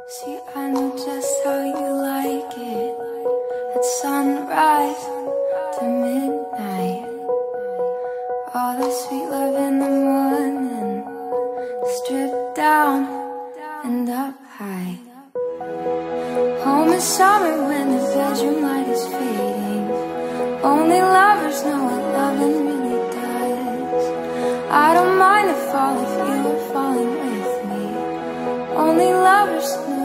See, I know just how you like it. At sunrise to midnight, all the sweet love in the morning, stripped down and up high. Home is summer when the bedroom light is fading. Only lovers know what loving really does. I don't mind the fall if you are falling with me. Only lovers know